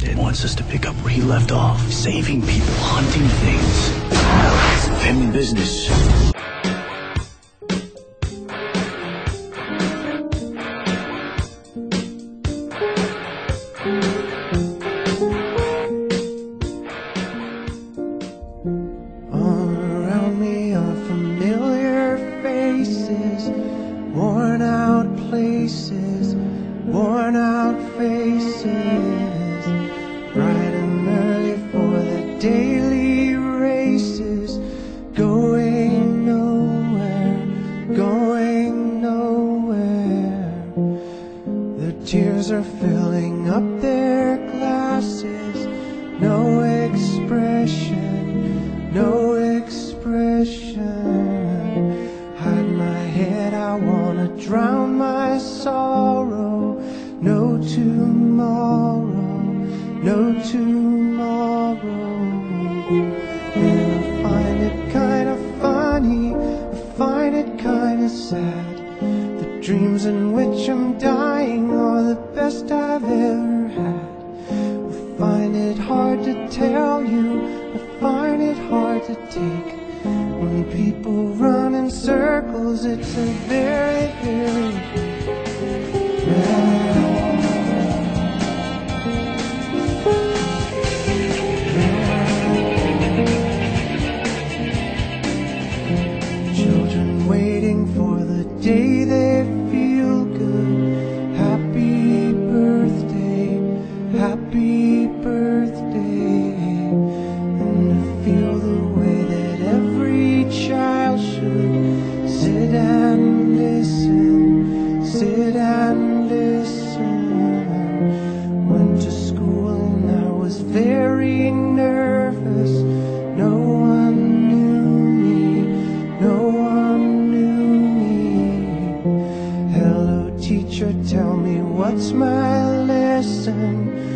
It wants us to pick up where he left off. Saving people, hunting things. Family business. All around me are familiar faces, worn out places, worn out faces, bright and early for the daily races, going nowhere, going nowhere. The tears are filling up their glasses, no expression, no expression. Hide my head, I wanna drown my sorrow. No tomorrow, no tomorrow. And I find it kinda funny, I find it kinda sad. The dreams in which I'm dying are the best I've ever had. I find it hard to tell you, I find it hard to take. When people run in circles, it's a very, very children waiting for the day they feel good. Happy birthday, happy birthday. And to feel the way that every child should sit and listen, sit and listen. Went to school and I was very nervous. No one knew me, no one knew me. Hello teacher, tell me what's my lesson.